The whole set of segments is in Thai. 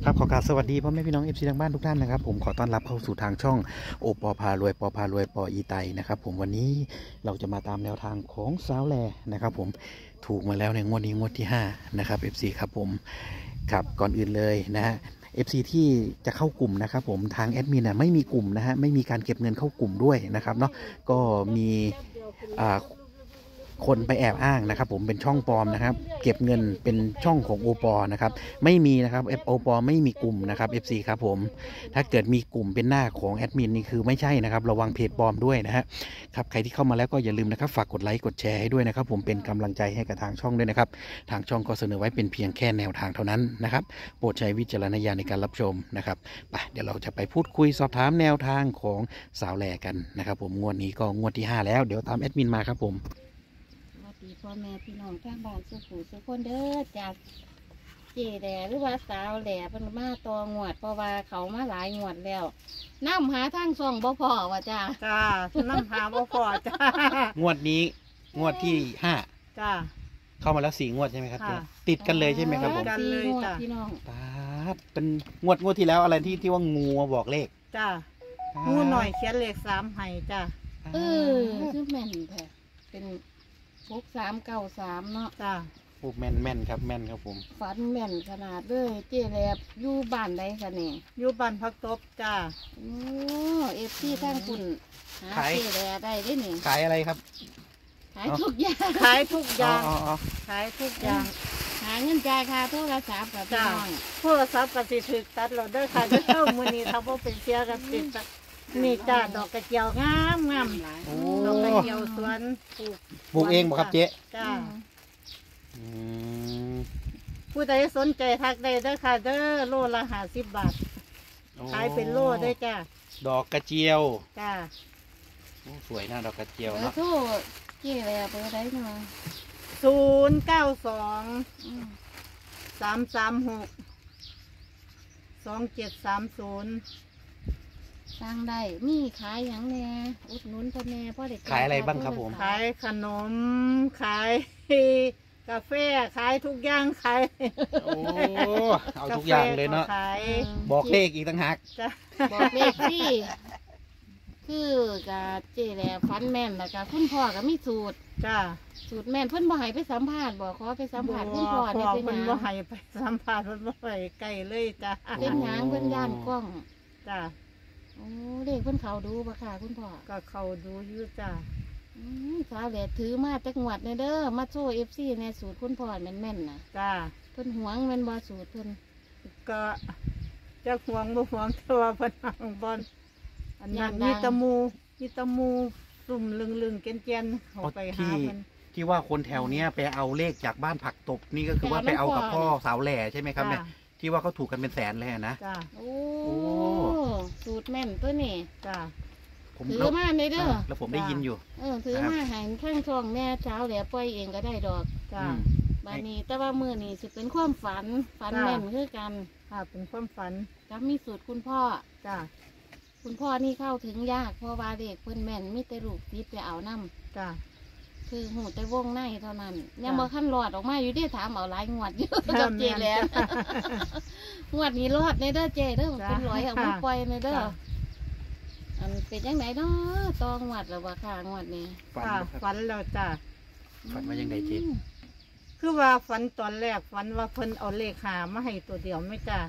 ครับขอกราบสวัสดีพ่อแม่พี่น้องFCทางบ้านทุกท่านนะครับผมขอต้อนรับเข้าสู่ทางช่องโอปอพารวยปอพารวยปออีไตนะครับผมวันนี้เราจะมาตามแนวทางของสาวแลนะครับผมถูกมาแล้วในงวดนี้งวดที่5นะครับ FC ครับผมครับก่อนอื่นเลยนะฮะ FC ที่จะเข้ากลุ่มนะครับผมทางแอดมินไม่มีกลุ่มนะฮะไม่มีการเก็บเงินเข้ากลุ่มด้วยนะครับเนาะก็มีคนไปแอบอ้างนะครับผมเป็นช่องปลอมนะครับเก็บเงินเป็นช่องของโอปอนะครับไม่มีนะครับโอปอไม่มีกลุ่มนะครับ FC ครับผมถ้าเกิดมีกลุ่มเป็นหน้าของแอดมินนี่คือไม่ใช่นะครับระวังเพจปลอมด้วยนะฮะครับใครที่เข้ามาแล้วก็อย่าลืมนะครับฝากกดไลค์กดแชร์ให้ด้วยนะครับผมเป็นกำลังใจให้กับทางช่องด้วยนะครับทางช่องก็เสนอไว้เป็นเพียงแค่แนวทางเท่านั้นนะครับโปรดใช้วิจารณญาณในการรับชมนะครับไปเดี๋ยวเราจะไปพูดคุยสอบถามแนวทางของสาวแลกันนะครับผมงวดนี้ก็งวดที่5แล้วเดี๋ยวตามแอดมินมาครับผมพ่อแม่พี่น้องทางบ้านสุขุสุขคนเด้อจากเจแหล่หรือว่าสาวแหล่เป็นมาตองวดเพราะว่าเขามาหลายงวดแล้วน้ำหาทางช่องบ่พอว่าจ้าน้ำหาบ่พอจ้างวดนี้งวดที่5 จ้าเข้ามาแล้ว4 งวดใช่ไหมครับติดกันเลยใช่ไหมครับผม 4 งวดพี่น้องเป็นงวดที่แล้วอะไรที่ว่างูมาบอกเลขจ้างูหน่อยเขียนเลข3ให้จ้าคือแม่นแท้เป็น6393เนาะจ้าโอ้แม่นครับแม่นครับผมฝันแม่นขนาดเลยเจ๊แลบอยู่บ้านใดคะเนี่ยอยู่บ้านพักตบจ้าโอ้FCทั้งคุณหาเจ๊แลได้ได้นี่ขายอะไรครับขายทุกอย่างขายทุกอย่างขายทุกอย่างหาเงินจ่ายค่าโทรศัพท์กับพี่น้องโทรศัพท์ก็สิถูกตัดเราได้ค่ะจะเข้ามื้อนี้ถ้าบ่เป็นเสียก็ติดนี่จ้าดอกกระเจียวงามดอกกระเจียวสวนปลูกเองบ่ครับเจ๊จ้าผู้ใดสนใจทักได้เด้อค่ะเด้อโลละ50 บาทขายเป็นโลได้จ้าดอกกระเจียวจ้าสวยนะดอกกระเจียวเนาะโทษเจ๊แลบได้มา 092 336 2730 สร้างได้มีขายอย่างแน่อุดหนุนพ่อแม่พ่อเด็กขายอะไรบ้างครับผมขายขนมขายกาแฟขายทุกอย่างขายโอ้เอาทุกอย่างเลยเนาะบอกเลขอีกต่างหากบอกเลขที่คือกับเจแหล่ฟันแม่นแล้วกับคุณพ่อก็มีสูตรจ้าสูตรแม่นเพิ่นบ่ให้ไปสัมภาษณ์บอกขอไปสัมภาษณ์คุณพ่อเนี่ยเป็นหยังเพิ่นบ่ให้ไปสัมภาษณ์เพิ่นบ่ให้ใกล้เลยจ้าเป็นหยังเพิ่นย่านกล้องจ้าโอ้เลขเพิ่นเขาดูบ่ค่ะคุณพ่อก็เขาดูอยู่จ้าสาวแหล่ถือมาจักงวดเด้อมาโชว์ FC ในสูตรคุณพ่อแม่นๆน่ะจ้าเพิ่นหวงแม่นบ่สูตรเพิ่นก็จักหวงบ่หวงแต่ว่าเพิ่นหังบ่อันนั้นมีตะมูสุ่มลึงๆเกนๆเข้าไปหาเพิ่นที่ว่าคนแถวเนี้ยไปเอาเลขจากบ้านผักตบนี่ก็คือว่าไปเอากับพ่อสาวแหล่ใช่ไหมครับเนี่ยที่ว่าเขาถูกกันเป็นแสนเลยนะจ้าโอ้สูตรแม่นตัวนี้จ้าถือมาในเด้อแล้วผมได้ยินอยู่ถือมาให้ข้างช่องแม่เช้าแหล่ปล่อยเองก็ได้ดอกจ้าบานี้แต่ว่ามือนี่สิเป็นความฝันแม่นคือกันค่ะเป็นความฝันแล้วมีสูตรคุณพ่อจ้าคุณพ่อนี่เข้าถึงยากเพราะว่าเด็กเพิ่นแม่นมีแต่ลูกติดไปเอาน้ำจ้าคือหูแต่วงในเท่านั้นยังบ่ขั้นรอดออกมาอยู่ที่ถามเอาหลายงวดอยู่กับเจแล้วงวดนี้รอดในเด้อเจเด้อเป็นร้อยเอามาปล่อยในเด้ออันเป็นยังไงเนาะตองงวดหรือว่าข้างวดนี้ฝันแล้วจ้าฝันว่ายังไงเจคือว่าฝันตอนแรกฝันว่าเพิ่นเอาเลขหามาให้ตัวเดียวไม่จ้า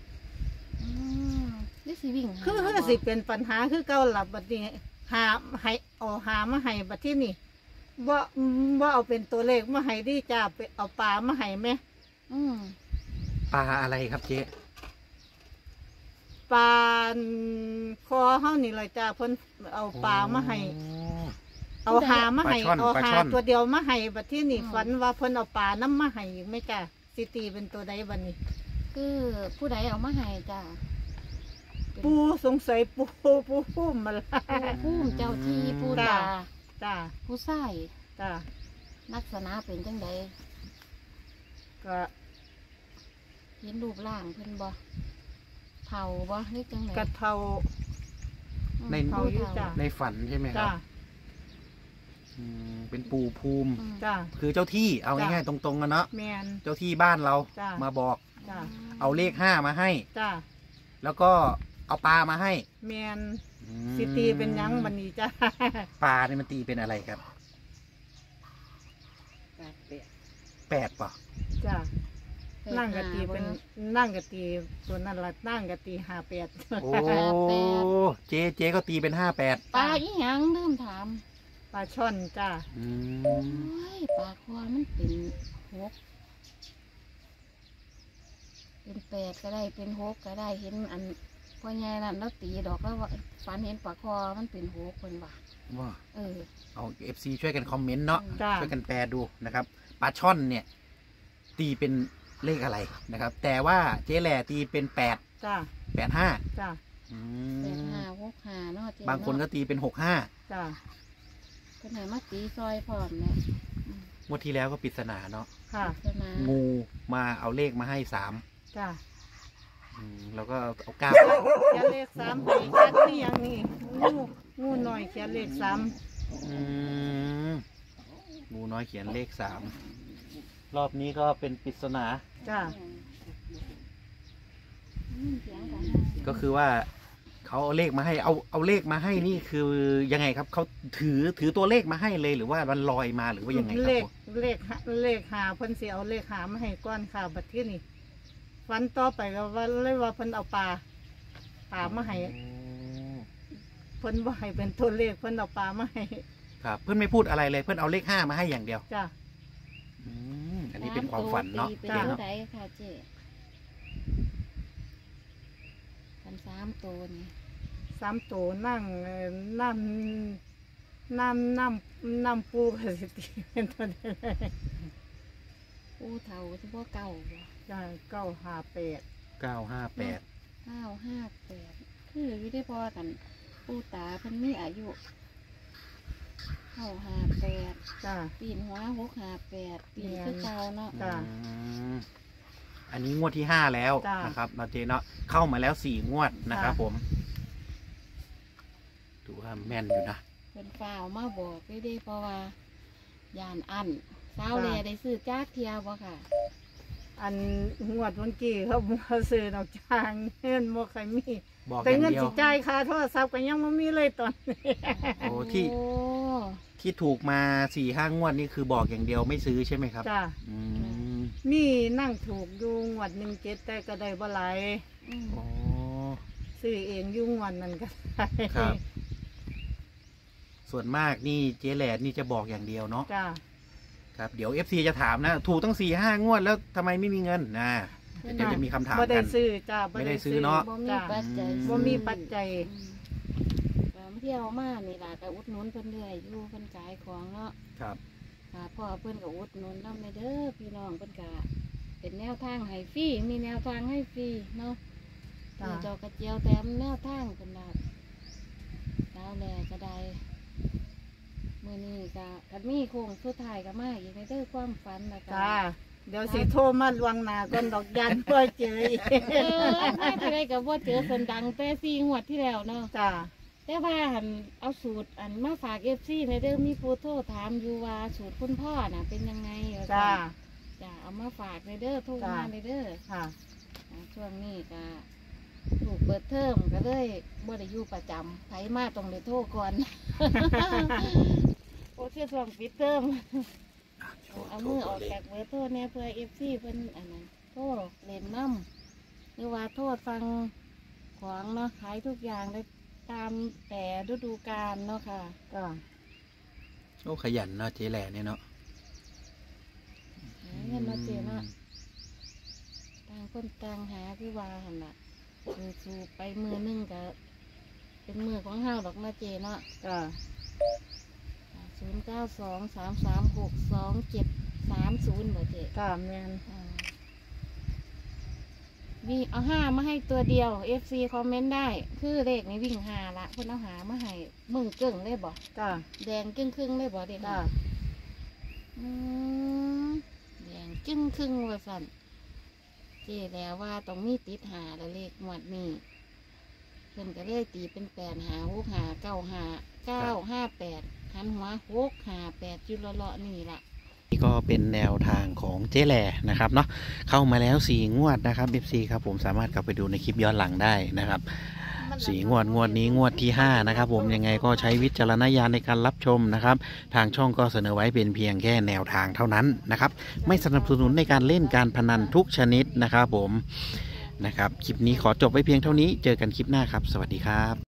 นี่สิวิ่งคือสิเป็นปัญหาคือเก่าหลับบัดนี้หาให้เอาหามาให้บัดที่นี่ว่าเอาเป็นตัวเลขมาให้ดิจ้าไปเอาปลามาให้ไหมปลาอะไรครับเจ๊ปลาคอเฮานี่เลยจ้าเพิ่นเอาปลามาให้เอาหามาให้เอาหาตัวเดียวมาให้บัดที่นี่ฝันว่าเพิ่นเอาปลาน้ำมาให้ไหมจ้าสิตีเป็นตัวใดบัดนี้คือผู้ใดเอามาให้จ้าปูสงสัยปูพุ่มมาละพุ่มเจ้าที่ปูตาจ้าผู้ใส่จ้าลักษณะเป็นจังใดก็เห็นรูปร่างเพิ่นบ่เผาบ่หรือจังไดกระเทาในฝันใช่ไหมครับเป็นปูภูมิจ้าคือเจ้าที่เอาง่ายๆตรงๆกันเนาะแมนเจ้าที่บ้านเรามาบอกเอาเลข5มาให้จ้าแล้วก็เอาปลามาให้แมนอืมสิตีเป็นหยังบันนี้จ้าปลาเนี่ยมันตีเป็นอะไรครับ8ป่ะจ้านั่งกะตีเป็นนั่งกะตีตัวนั้นละนั่งกะตี58 โอ้เจ๊ก็ตีเป็น58 ปลาอีหยังลืมถามปลาช่อนจ้าอืโอ้มยปลาคอมันเป็นหกเป็น8ก็ได้เป็น6ก็ได้เห็นอันพ่อใหญ่นั่นแล้วตีดอกก็ว่าฝันเห็นปลาคอมันเป็น6คนว่าว่าเออเอา FC ช่วยกันคอมเมนต์เนาะจ้าช่วยกันแปลดูนะครับปลาช่อนเนี่ย ตีเป็นเลขอะไรนะครับ แต่ว่าเจ๊แหล่ตีเป็น8 จ้า 85 จ้าอื 8 5 6 5เนาะเจ๊บางคนก็เาะตีเป็น65 จ้าเพิ่นให้มาตีซอยพร้อมเนี่ยงวดที่แล้วก็ปริศนาเนาะค่ะศาสนางูมาเอาเลขมาให้3 จ้าแล้วก็เอา9 เขียนเลข3ให้ชัดนี่ยังนี่งูหน่อยเขียนเลข3 อืมงูน้อยเขียนเลข3รอบนี้ก็เป็นปริศนาจ้าเสียงกันก็คือว่าเขาเอาเลขมาให้เอาเลขมาให้นี่คือยังไงครับเขาถือตัวเลขมาให้เลยหรือว่ามันลอยมาหรือว่ายังไงคเลรับขผมเลขหาเพิ่นสิเอาเลขหามาให้ก้อนค่ะบัดที่นี่วันต่อไปก็ว่าเลยว่าเพิ่นเอาปลามาให้เพิ่นบ่ให้เป็นตัวเลขเพิ่นเอาปลามาให้ครับ เพื่อนไม่พูดอะไรเลยเพื่อนเอาเลข5มาให้อย่างเดียวจ้าอันนี้เป็นความฝันเนาะตีเป็นจ้ะเท่าไหร่ค่ะเจ๊กัน3ตัวนี่ 3ตัวนั่งน้ำปูก็สิตีเป็นตัวเดียวเลยปูเฒ่าเฉพาะเก่าบ่จ้า958 958 958คืออยู่ได้พอกันปูตาเพิ่นมีอายุ958 จ้าปีนหัว658ปีนคือเก่าเนาะจ้ะอันนี้งวดที่5แล้วจ้ะนะครับนาเจเนาะเข้ามาแล้ว4 งวดนะครับจ้ะผมถือว่าแม่นอยู่นะเป็นฝ่าวมาบอกได้เพราะว่ายานอันสาวแลได้ซื้อจากเทียบ่ค่ะอันงวดเมื่อกี้เขาบ่ซื้อนอกจางเงินบ่เคยมีบอกอแต่ย่างเงินเดียวสิจ่ายค่าโทรศัพท์ก็ยังบ่มีเลยตอนนี้โอ้ที่ถูกมา4-5 งวดนี่คือบอกอย่างเดียวไม่ซื้อใช่ไหมครับจ้าอืมมีนั่งถูกอยู่งวด17แต่ก็ได้บ่หลายโอ้ซื้อเองอยู่งวดนั้นก็ได้ครับ ส่วนมากนี่เจ๊แหลดนี่จะบอกอย่างเดียวเนาะจ้าครับเดี๋ยว FC จะถามนะ ถูกตั้ง4-5 งวดแล้วทำไมไม่มีเงินนะเดี๋ยวจะมีคำถามบ่ได้กันซื้อจ้าไม่ได้ซื้อเนาะบ่มีจ้าปัจจัยบ่มีปัจจัยเที่ยวมานี่ล่ะก็อุดหนุนเพิ่นเรื่อยอยู่เพิ่นขายของเนาะครับค่ะพ่อเพิ่นก็อุดหนุนนำเด้อพี่น้องเพิ่นก็เป็นแนวทางให้ฟรีมีแนวทางให้ฟรีเนาะจ้ะคือดอกกระเจียวแถมแนวทางเพิ่นน่ะแล้วแลก็ได้มื้อนี้ก็คันมีโค้งสุดท้ายก็มาอีกในเด้อความฝันแล้วก็จ้าเดี๋ยวสิโทรมาลวงหน้าก่อนดอกยันบ่เจออีกมาที่ไรก็บ่เจอคนดังแต่4 งวดที่แล้วเนาะจ้าแต่ว่าหันเอาสูตรอันมาฝากFCในเด้อมีผู้โทรถามอยู่ว่าสูตรคุณพ่อน่ะเป็นยังไงว่าจ้าซั่นจ้ะเอามาฝากในเด้อโทรมาในเด้อค่ะช่วงนี้ก็ถูกเปิดเทอมก็เลยบ่ได้อยู่ประจำไผมาต้องได้โทรก่อน โอ้เชื่อช่วงปิดเทอมเอามือออกจากเบอร์โทรเนี่ยเพื่อ FC เพิ่นอันนั้นโทรเล่นน้ำหรือว่าโทษฟังของเนาะขายทุกอย่างได้ตามแต่ฤดูกาลเนาะค่ะจ้าโอ้ขยันเนาะเจ๊แหล่เนี่ยเนาะหาเงินมาเจอเนาะต่างคนต่างหาคือว่าหันละสู่ไปมือหนึงก็เป็นมือของเฮาดอกมาเจเนาะจ้า 0923362730บ่เจจ้าแม่นวิ่งเอา5มาให้ตัวเดียว FC คอมเมนต์ได้ คือเลขนี้วิ่ง5ละเพิ่นเอาหามาให้มึงเกิ่งเลยบ่จ้าแดงครึ่งๆเลยบ่เด็กจ้าอืมแดงจึ้งครึ่งว่าสั่นเจแล้วว่าต้องมีติดหาแล้วเลขหมวดนี้เพิ่นก็เลยตีเป็น8 5 6 5 9 5 9 5 8หันหัว6 5 8จุดเลาะๆนี่ล่ะนี่ก็เป็นแนวทางของเจ๊แหล่นะครับเนาะเข้ามาแล้ว4งวดนะครับ FC ครับผมสามารถกลับไปดูในคลิปย้อนหลังได้นะครับ4งวดนี้งวดที่5นะครับผมยังไงก็ใช้วิจารณญาณในการรับชมนะครับทางช่องก็เสนอไว้เป็นเพียงแค่แนวทางเท่านั้นนะครับไม่สนับสนุนในการเล่นการพนันทุกชนิดนะครับผมนะครับคลิปนี้ขอจบไว้เพียงเท่านี้เจอกันคลิปหน้าครับสวัสดีครับ